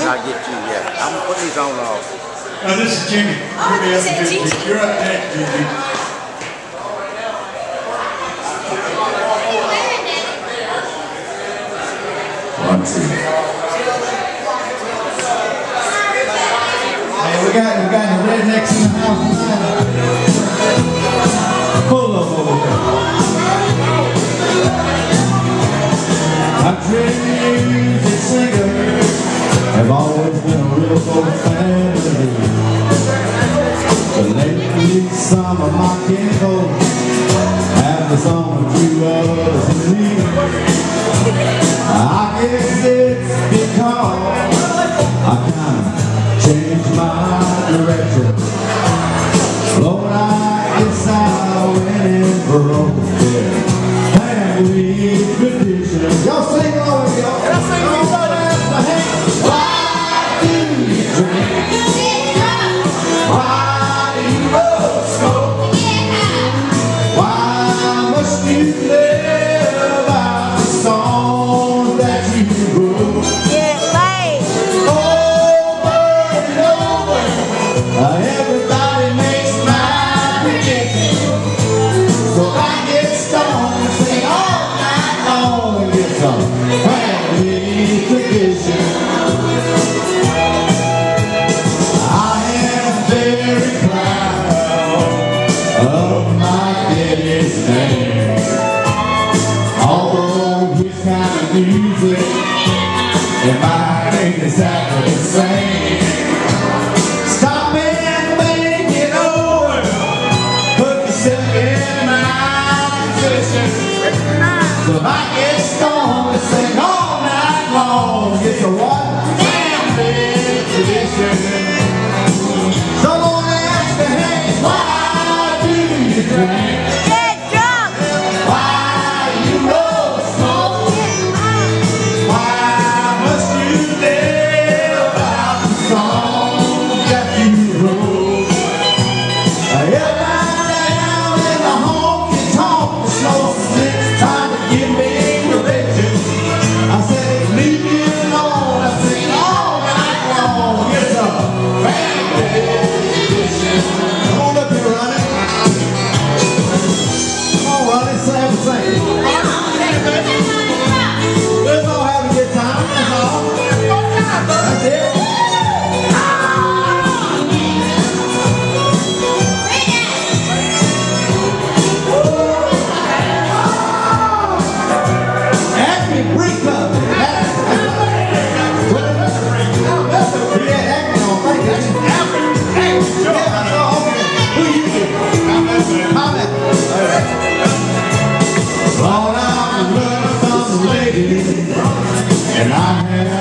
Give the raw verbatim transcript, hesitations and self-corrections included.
not get you yet. I'm gonna put these on off. Oh, this is Jimmy. Oh, you said Gigi. You're up next, Gigi. One, two. Hey, we got we got the rednecks in the house tonight. Full of over there. I'm dreaming music singer. I've always been a real folk family. But lately some of my kinfolk have the song of few others in me. I guess it's because I kind of changed my direction. Lord, I guess I went in for open fair. Family tradition. Y'all sing along, y'all. Y'all sing along. Why do you drink? Why do you love smoke? Why must you live out the song that you wrote? Over and over, everybody makes my prediction. So I get stoned and sing all night long and get some family tradition. I am very proud of my daddy's name. Although his kind of music and mine ain't exactly the same. Stop and think it over. Put yourself in my position. So I get stoned and sing all night long. It's a what? Family tradition. Someone asked me, hey, why do you drink? Get drunk. Why you roll smoke? Why must you live out the song that you wrote? Everybody down in the honky tonk, the slow six trying to give me religion. I said, leave me alone. I sing all night long. It's a family tradition. Come on up here, Ronnie. Come on, Ronnie, sing and sing. Let's all have a good time. That's all. That's it. Acme Bree Club. Yeah, Acme on thing. Yeah, that's all. Who you do? I'm at. Lord, I'm in love with some lady, and I have